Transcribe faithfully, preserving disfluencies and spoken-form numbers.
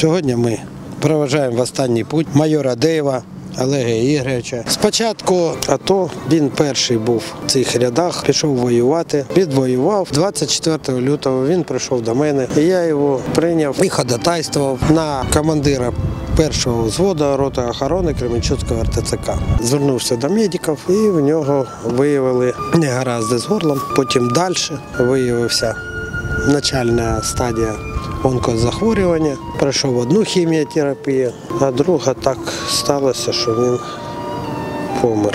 Сьогодні ми проважаємо в останній путь майора Деєва Олега Ігоровича. Спочатку АТО, він перший був в цих рядах, пішов воювати, відвоював. двадцять четвертого лютого він прийшов до мене, і я його прийняв і ходатайствував на командира першого взводу роти охорони Кременчуцького ар те це ка. Звернувся до медиків і в нього виявили негаразди з горлом. Потім далі виявився начальна стадія онкозахворювання. Пройшов одну хіміотерапію, а друга так сталося, що він помер.